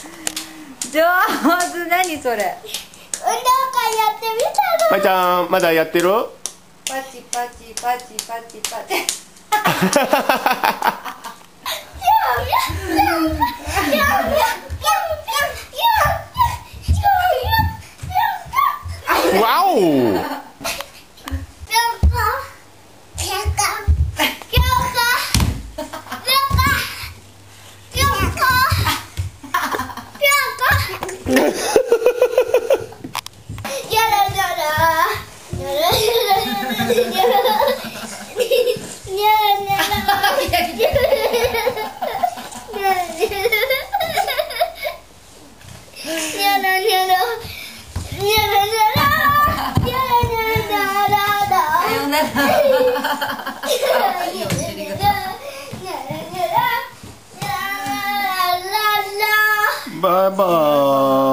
上手。何それ。運動会やってみたの。 まいちゃんまだやってる？ パチパチパチパチパチ。 わお。バイバーイ。